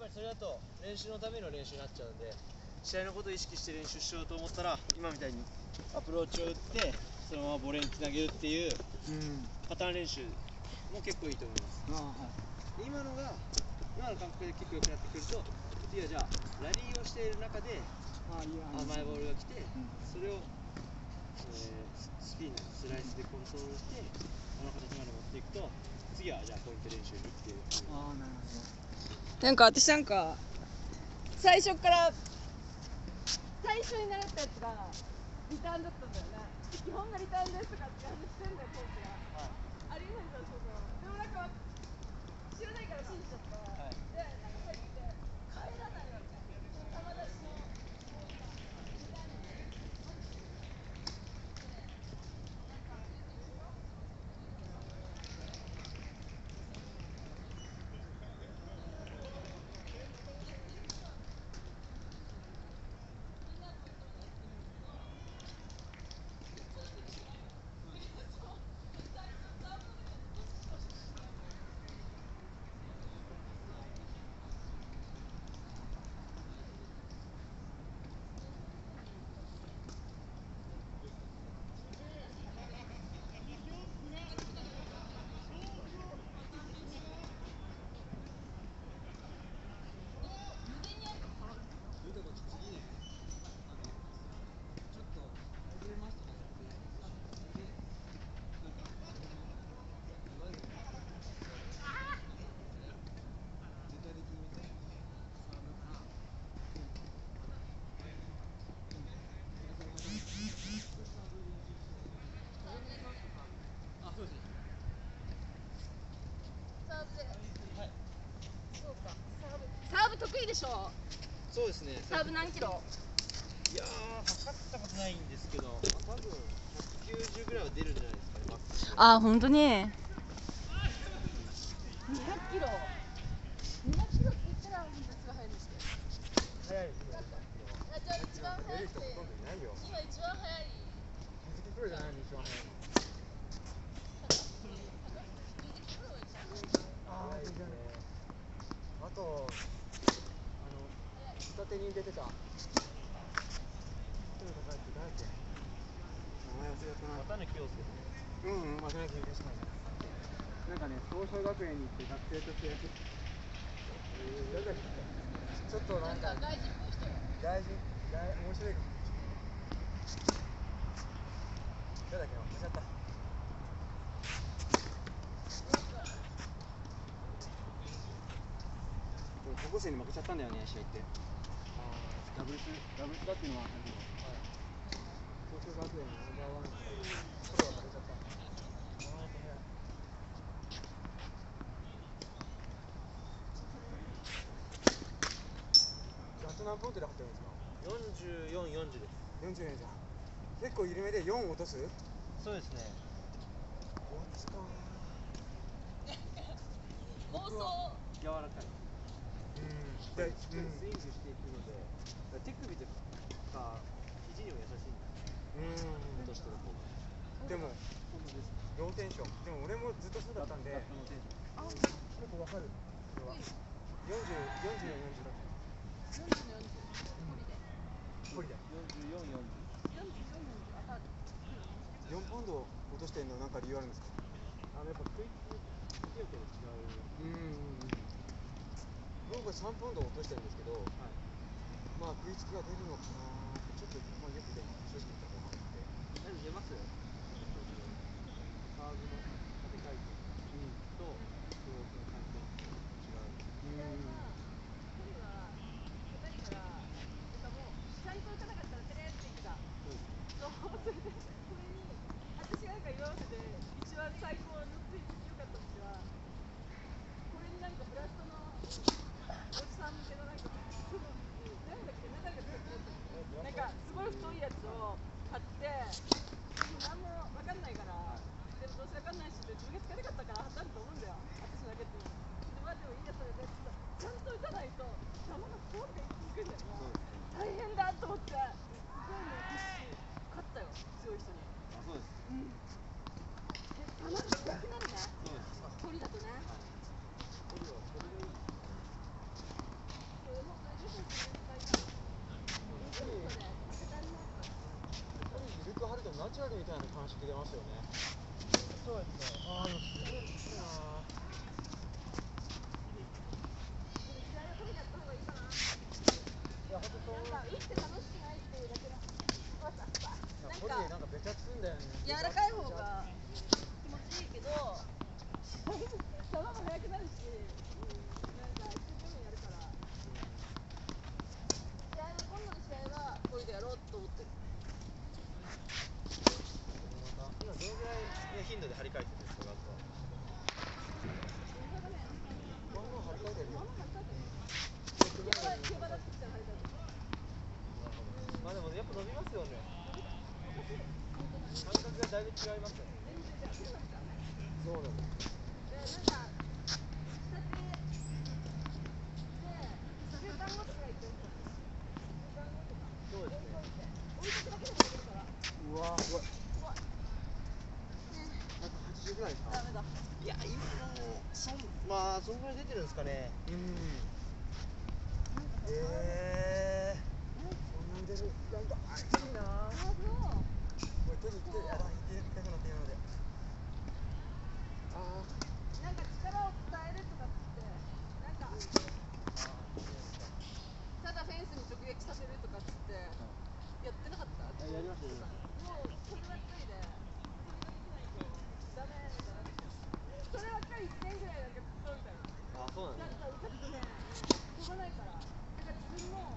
ぱりそれだと練習のための練習になっちゃうんで、試合のことを意識して練習しようと思ったら、今みたいにアプローチを打ってそのままボレーにつなげるっていうパターン練習も結構いいと思います。今の感覚で結構良くなってくると、次はじゃあラリーをしている中で甘いボールが来て、それを、スピンなりスライスでコントロールしてあの形まで持っていくと、次はじゃあポイント練習にっていう。 なんか私最初から最初に習ったやつがリターンだったんだよね。基本がリターンですとかって話してんだよ、コーチが。ありえないじゃん、そんなの。でもなんか知らないから信じちゃった。で、なんか入って帰らないわけ。球出しのリターンに。サーブ得意でしょ。 そうですね。 サーブ何キロ？ いやー、測ったことないんですけど、多分190ぐらいは出るんじゃないですかね、マックス。 あ、本当に。200キロ。200キロって言ったら夏が早いんですよ。 早いですね。 じゃあ一番早いって。今一番早い。 水木プロじゃないの一番早い。あと、片手に出てた。綿貫陽介。綿貫陽介。なんかね、東照学園に行って学生としてやってた。ちょっとなんか外人、面白いかも。誰だっけな、忘れちゃった。高校生に負けちゃったんだよね、試合って。ダブルスだっていうのは分かるけど、東照学園のナンバーワンソロは負けちゃった。何ポイントで張ってるんですか？44、40です。44じゃん。結構緩めで4落とす？そうですね。落ちか妄想。 柔らかい。しっかりスイングしていくので、手首とか肘にも優しいんです。落としてる方が。でも、ローテンション。でも俺もずっとそうだったんで、結構わかる。これは。44、40だった。4ポンド落としてるのなんか理由あるんですか？やっぱ食いつき力が違う。僕は3ポンド落としてるんですけど、まあ食いつきが出るのかな。ちょっとまあよくで正直言ったら分かって。何出ます？サーブの縦回転とストロークの回転違う。 それに私がなんか今までで一番最高の食いつき良かった時は、これになんかブラストのおじさん向けのなんだっけ、なんかすごい太いやつを買って、何も分かんないから、でもどうせ分かんないしで自分が使いたかったから当たると思うんだよ、私だけっていうの。でもでもいいやつでちゃんと打たないと球がボールがいくんだよね。大変だと思って、すごいね、勝ったよ、強い人に。 あ、そうです。 球が速くなるね。距離だとね。 学みたいな感触出ますよね。そうですね。ああ、でもすごいいいな。いや、ほんとそう。なんか打って楽しくないっていうだけだ。ホリデーなんかべちゃつんだよね。 柔らかい方が気持ちいいけど、球も速くなるし、なんか一生懸命やるから。今度の試合はホリデーやろうと思ってる。 今どのぐらい頻度で張り替えてるんですか、ガットは。張り替えてるよ。まあでもやっぱ伸びますよね。感覚がだいぶ違いますよね。そうなんです。そうですね。うわー、すごい。180ぐらいですか。 ダメだ。 いや、今のまあそんぐらい出てるんですかね。そんなに出る。なんかいいな。これ手に痛くなってるので。 なんか力を伝えるとかってなんかただフェンスに直撃させるとかってやってなかった？ やりましたよ。 もうそればっかりでそれができないとダメみたいな。そればっかり1年ぐらいなんかずっとみたいな。 あ、そうなんですね。 なんか受かってね飛ばないから。だから自分も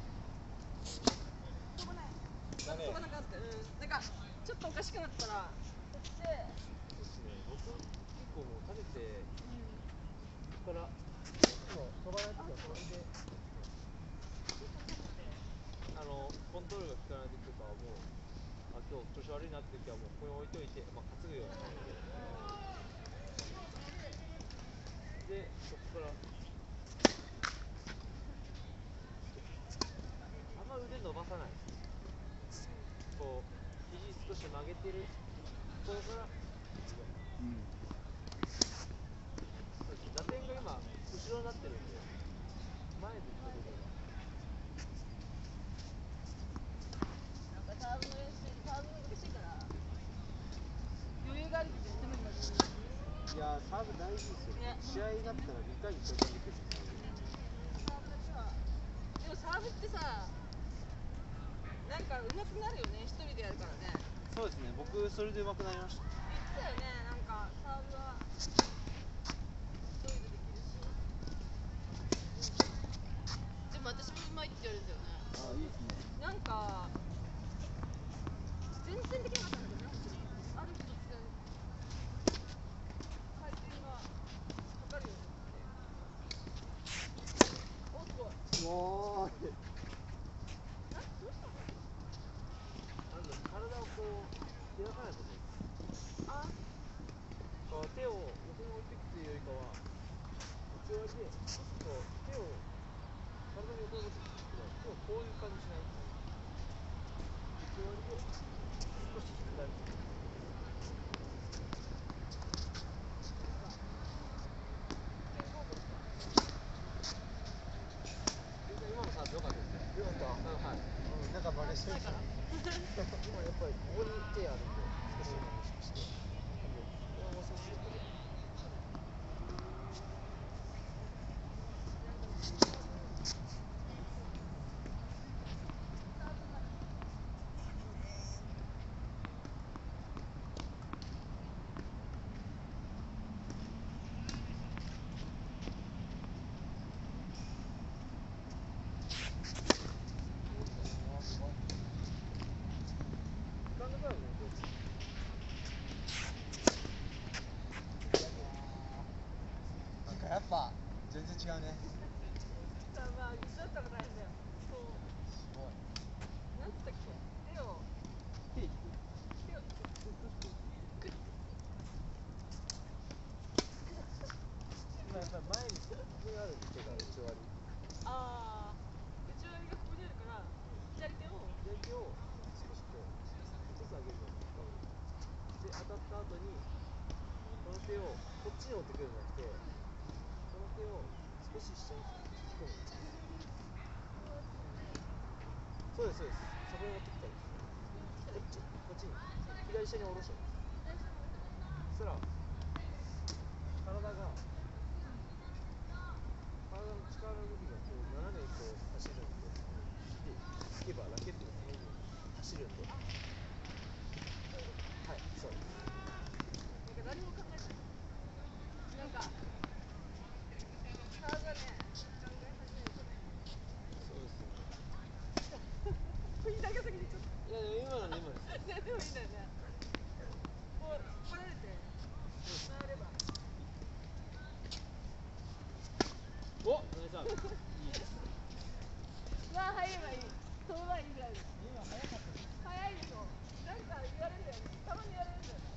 飛ばない。飛ばなかった。なんかちょっとおかしくなったらこっちで。 そうですね。僕結構もう食べて、ここからもう飛ばないときはこれでコントロールが効かないときとかはもう今日調子悪いなってときはもうここに置いといて、まあ、担ぐような感じで、そこからあんま腕伸ばさない。こう肘少し曲げてるところから、打点が今後ろになってるんで、前でちょっとなんかサーブの練習、サーブ難しいから余裕があると絶対無理だと思う。 いやー、サーブ大事ですよ。試合になったらいかに取り組んでくるんですか。 サーブだけはでもサーブってさ、なんか上手くなるよね、一人でやるからね。 そうですね、僕それで上手くなりました。 言ってたよね、なんかサーブは一人でできるし。でも私もうまいって言われるんだよね。 あ、いいですね。 なんか全然できなかったんだけどね、ある日突然回転がかかるようになって。お、すごい。 おーい。 どうしたの？ 体をこう開かないことです。 あ、 手を横に置いていくというよりかは、打ち終わりでこう手を体の横に持っていくんですけど、手をこういう感じしない。打ち終わりで少し左に。今のサーブ良かったですね。良かった。はい。なんかバレしてるから。今やっぱりここに手あるんで、少し今意識して。これはもう少し。やっぱ全然違うね。 まあ一緒だったら大変だよ。そう。 すごい。 なんつったっけ？手を今やっぱり前にここにある手が打ち終わり。 ああ、打ち終わりがここにあるから左手を少しこう落とす上げるので、当たった後にこの手をこっちに持ってくるんじゃなくて、この手を少し下に引き込む。そうですそうです。そこに持ってきたいです。こっちに。 左下に下ろしたの。そしたら体の力の向きがこう斜めにこう走るんで、で引けばラケットがこのように走るんで、はい、そうです。 なんか何も考えてない。なんか体ね、考え始めるとね。 そうですよね。 国だけ先にちょっと。 いやでも今のね、今です。 ね、でもいいんだよね。こう来られて回れば。 お、ナイスアウト。いいです。 まあ入ればいい。飛べばいいぐらいです。 今早かったです。 早いでしょ。なんか言われるんだよね。たまに言われるんだよね。